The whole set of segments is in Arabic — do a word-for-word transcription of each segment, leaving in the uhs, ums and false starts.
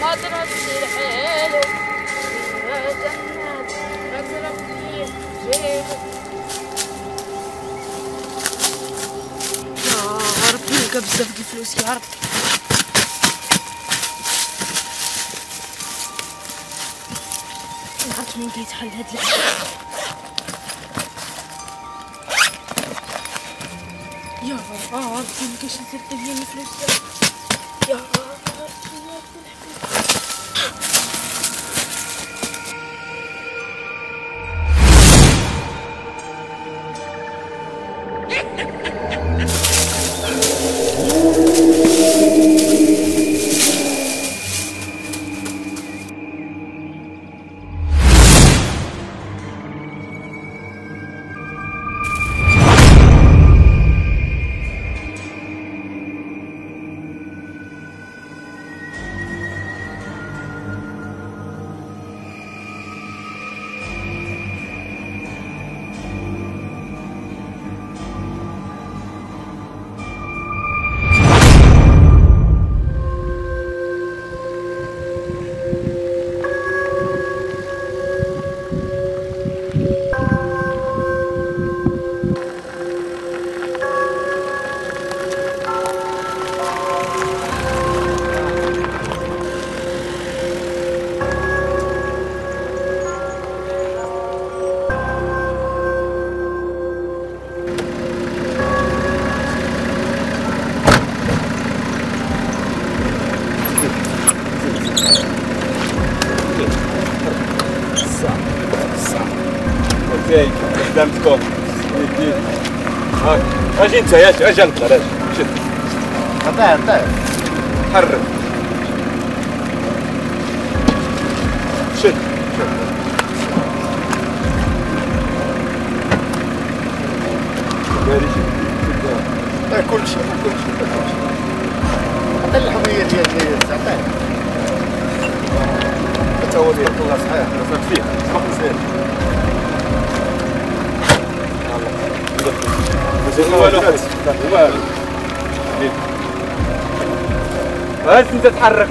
ما تردي الحيل يا جنات ما تردي جيب. يا ربي لقى بزاف د الفلوس يا ربي. عرفت منين كيتحل هاد الفلوس. يا ربي ما كاينش نسرق ديال الفلوس يا ربي. قدامكم هاك اجي انت يا اجي اجي نطلع اجي شد عطيه عطيه حرك شد شد كل شيء كل شيء حتى الحمية ديال ديال عطيه حتى هو ديال الله صحيح صافي فيه صافي مزيان والو والو هات انت تحرك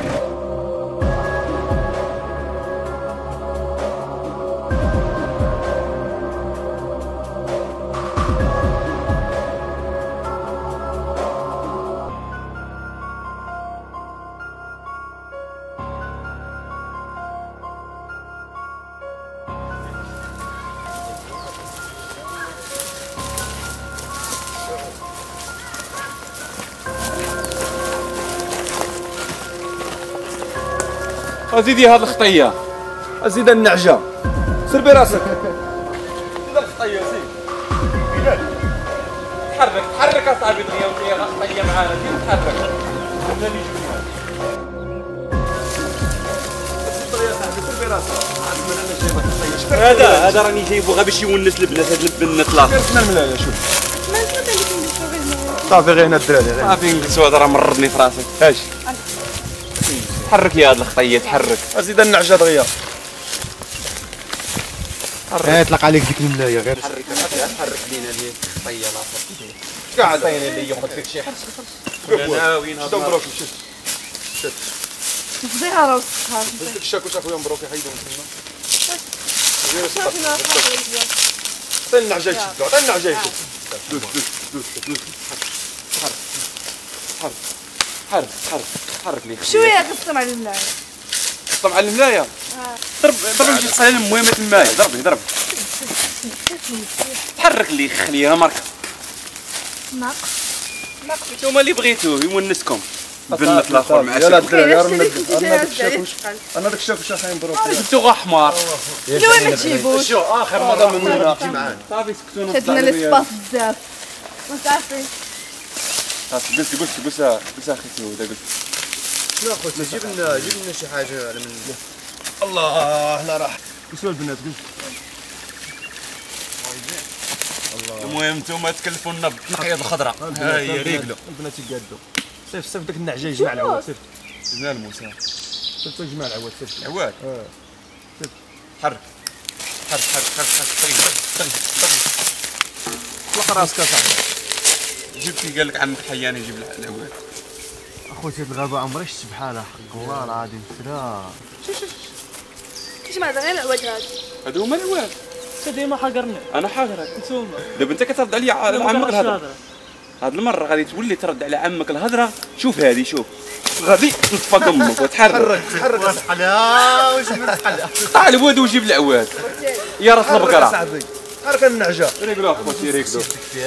ازيدي هاد الخطيه ازيد النعجه سير براسك لا الخطيه زيد تحرك تحرك اصاحبي دغيا ودغيا الخطيه معانا زيد تحرك قلنا لي جبنا دغيا صاحبي سير براسك عرفنا انا جايب الخطيه هذا هذا راني جايبو غير باش يونس البنات هاد البنات الاخر سمع الملايه شوف صافي غير هنا الدراري صافي نجلسو هذا راه مرضني في راسك اش تحرك يا هاد الخطيه تحرك ازيد النعجه دغيا يطلق عليك ديك الملايه غير تحرك تحرك لينا هذه الخطيه لاصق كاع عطيني اللي ياخذ فيك شي حرس كلنا ناويين هاد المره شد شد فضيحه راه وسخها ديك الشاكوش اخويا مبروك يحيدهم تما صافي ما عطيني النعجه يشدو عطيني النعجه يشد دوز دوز دوز دوز حرك حرك حرك حرك حرك لي شويه قسم على الملايه قسم على الملايه ضرب ضرب شي قصيله المهمه الماء ضربي ضرب تحرك لي خليها ماركه ناقص ناقص نتوما اللي بغيتوه يونسكم بنت الاخر مع يلا الدراري راه انا داك الشاكوش انا داك الشاكوش اخي مبروك جبتو غا حمار لوين ما تجيبوش شو اخر مره من هنا معانا صافي سكتونا شدنا السباس بزاف ما تعرفين صافي قلت قلت قلت قلت اخي سعود قلت شنو اخوتنا جيب لنا جيب لنا شي حاجه على من الله هنا راح قلتوا البنات قلت المهم نتوما تكلفوا لنا بالتنقيه الخضراء ها هي ريقلو البنات يقادوا صيف صيف داك النعجه يجمع العواد صيف جبنا الموسى صيف يجمع العواد صيف العواد اه صيف حرك حرك حرك حرك حرك طيب طيب طيب طلق راسك اصاحبي جبتي قال لك عمك حياني يجيب العواد اخوتي هاد الغابه عمري شفت بحالها حق الله العظيم لا. كيش ما هذا غير العواد هذا. هادو هما العواد. انت ديما حاقرني. انا حاضرك. نتوما. دابا انت كترد عليا على عمك الهضره. هاد المره غادي تولي ترد على عمك الهضره. شوف هادي شوف. غادي تطفى امك وتحرك. تحرك الحلا واش من الحلا. قطع الواد وجيب العواد. يا راس البقره. صاحبي حرك النعجه. ريقلو اخوتي ريقلو.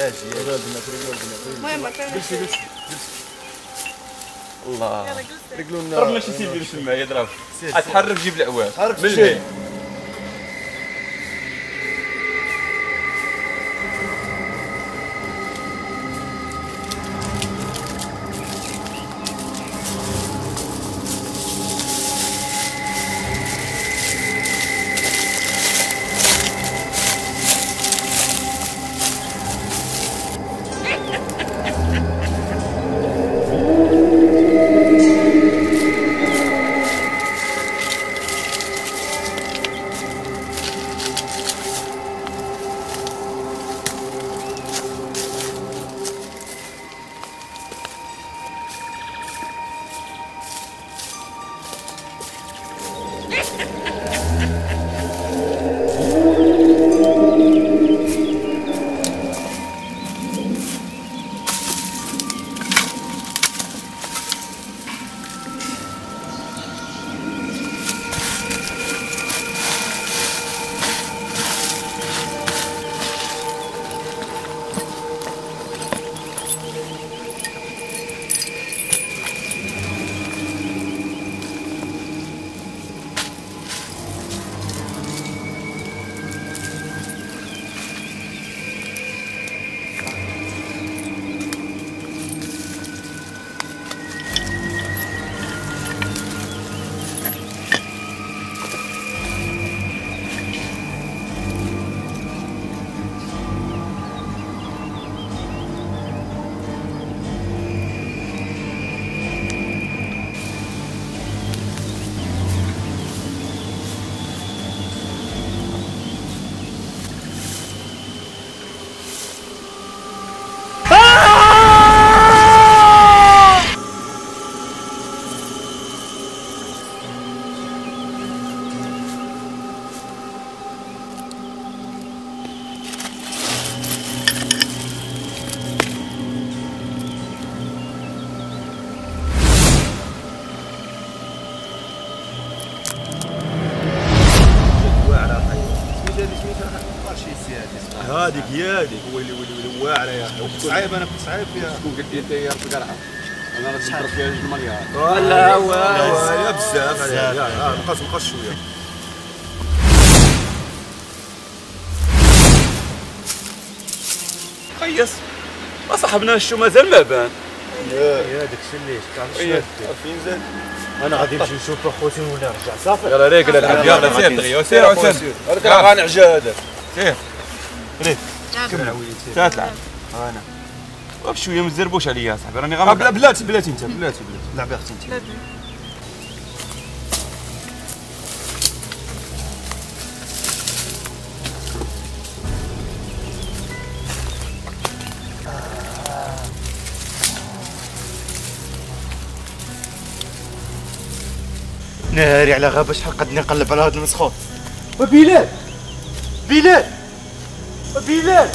المهم جلسي جلسي الله. رجلو لنا. ضرب ماشي سيدي باش معايا ضرب. اتحرك جيب العواد. حرك من شي. هنا. هذيك هي هذيك ويلي ويلي ويلي واعره يا اخي صعيب انا كنت صعيب فيها شكون قلت لي انت يا ربي قرعه انا غادي نضرب فيها جوج مليار لا وا يا بزاف عليها نقص نقص شويه قيس ما صاحبناش شو مازال ما بان يا داك الشيء اللي تعرف فين زاد انا غادي نمشي نشوف اخوتي ولا نرجع صافي يلا ريق العب يلا سير دغيا سير عاوتاني هذاك راه غنعجا هذاك سير ريق كمل ثلاث لعب انا بشويه ما تزربوش عليا صاحبي راني غنبدا غنبدا بلاتي بلاتي انت بلاتي بلاتي لعب يا اختي انت ناري على غابه شحال قد نقلب على هذا المسخوط وبلال بلال وبلال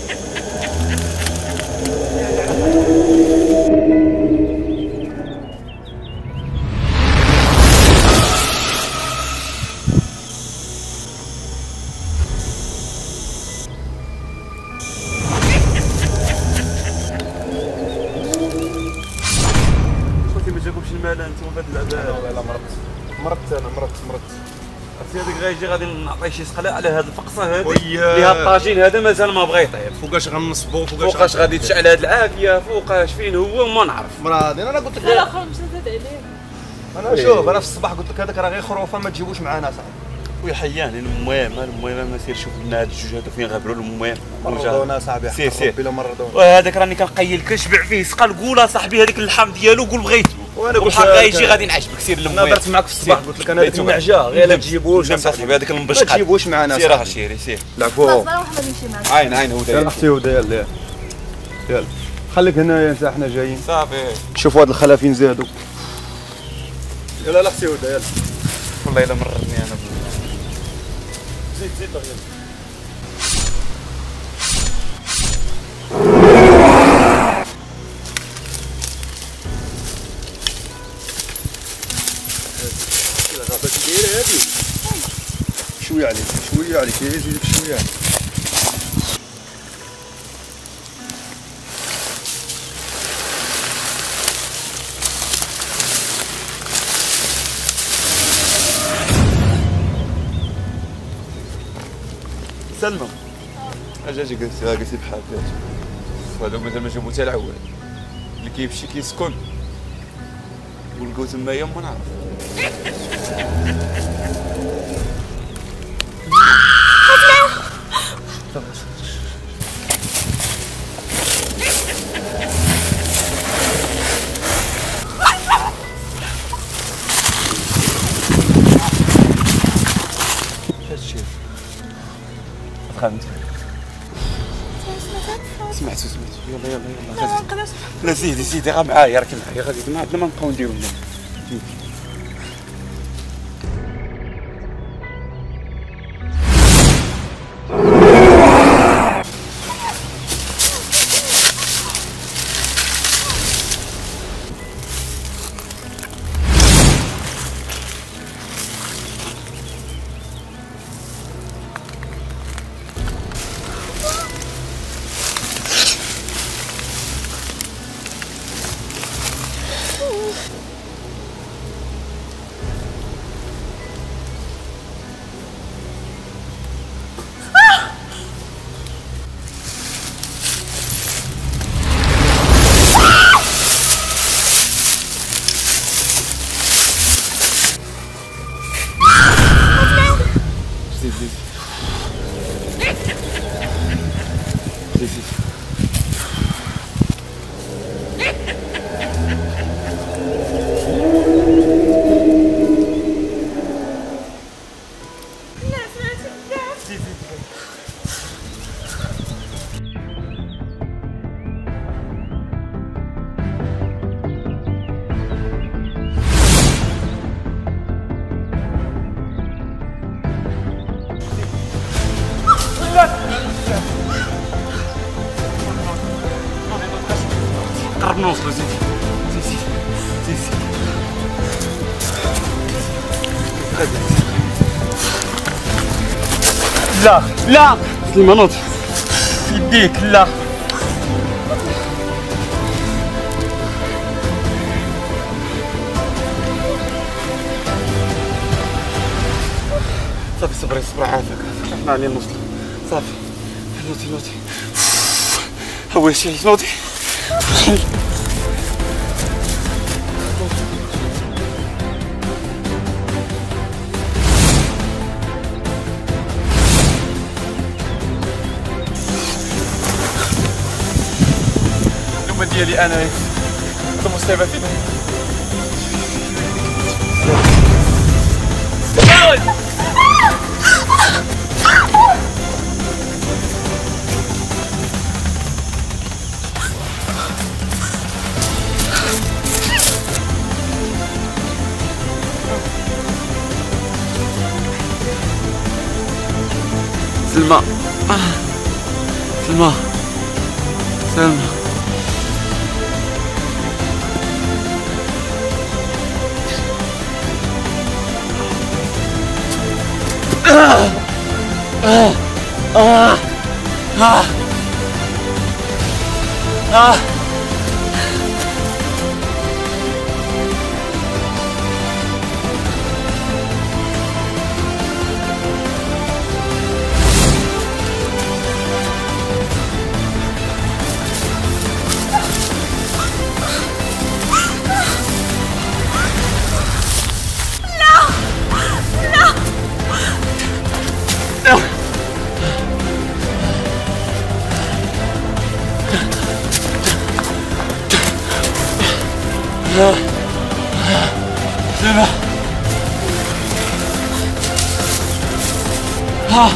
خوتي ما جاكمش المال انتم في هذا العباد والله مرضت مرضت انا مرضت مرضت عرفتي هذيك غيجي غادي نعطيه شي سقله على هذه الفقصه هذه وياه. اللي هاد الطاجين هذا مازال ما بغى يطيب فوقاش غنصبو فوقاش فوقاش غادي تشعل هاد العافيه فوقاش فين هو ما نعرف مرادين انا قلت لك لا خرج زاد عليه. انا شوف انا في الصباح قلت لك هذاك راه غير خروفه ما تجيبوش معانا صاحبي ويحياني المهم المهم ما سير شوف لنا هاد الجوج هادو فين غابروا المهم مرضونا صاحبي سير سير بلا مرضونا وهذاك راني كنقيل كنشبع فيه سقال قول صاحبي هذيك اللحم ديالو قول بغيتو وانا قلت وبحال غيجي غادي نعجبك سير المهم انا درت معاك في الصباح قلت لك انا هذيك النعجه غير لا تجيبوش صاحبي هذاك ما المبشقات تجيبوش معانا سير اخي سير سير لعبوا خلاص انا محمد نمشي معاك. عين عين هو يلا اختي وديال يلا خليك هنايا انت، احنا جايين. صافي. شوفوا هاد الخلافين زادوا. يلا لا سيوده يلا. والله الا مررني انا. زيد زيد يلا. شويه عليك شويه عليك زيدك شويه عليك. سلمى اجا اجي قلت لها قلت لي بحال هكا وهذا مازال ما جابو حتى العوال اللي كيمشي كيسكن ولقاو تمايا ما نعرف. هادشي فهمت. سمعت سمعت يلا يلا يلا غادي. لا زيدي زيدي غا معايا راكي معايا غادي ما عندنا ما نبقاو نديرو هنا. زيد زيد زيد زيد. قرب نوصلوا. زيد زيد زيد زيد زيد. لا لا سليمان نوض في يديك. لا صافي صبري صبري عافاك عافاك احنا غادي نوصلوا. صافي نوضي نوضي هو شي نوضي. اللومه ديالي انا هذا مصيبه فينا. سلمى سلمى سلمى آه آه آه آه آه سلمى ها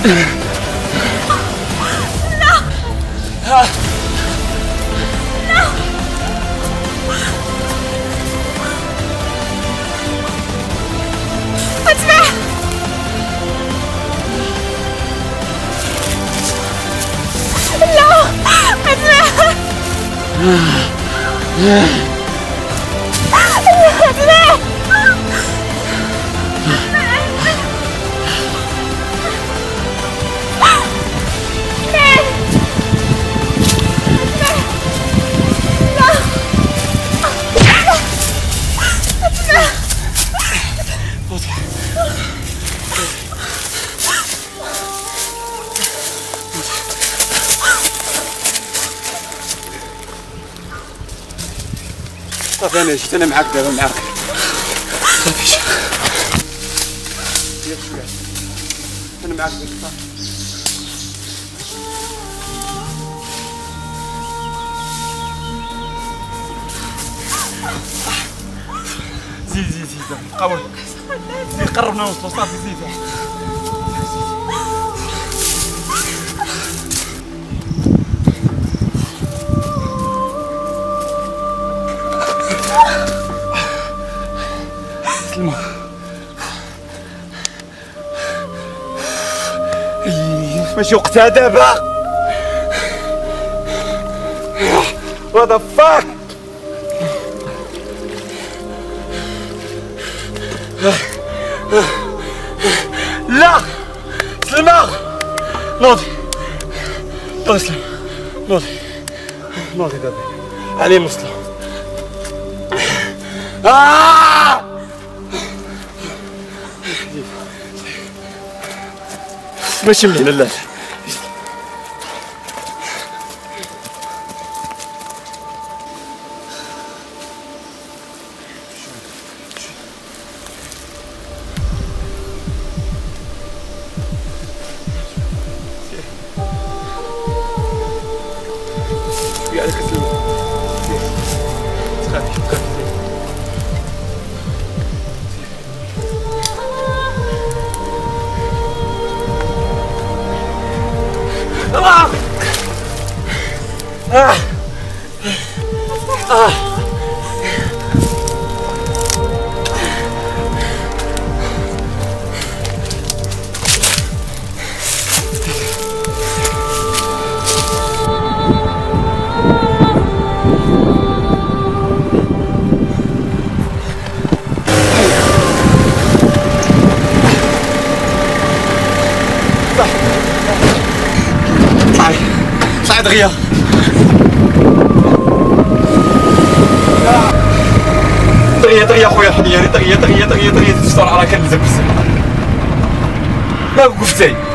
صافي انا جيت انا معاك دابا معاك صافي انا معاك صافي زيد زيد زيد قوي زيد قربنا نوصلوا صافي زيد سلمى ماشي وقتها دابا What the fuck لا سلمى نوضي نوضي سلمى نوضي نوضي دابا علي نوصلو آه ماشي من هنا لا يا عليك سلمى تخافي تخافي آه آه آه صعد غيا دغيا دغيا خويا حنياني دغيا دغيا دغيا دغيا تستر على كنزك ما قلت زي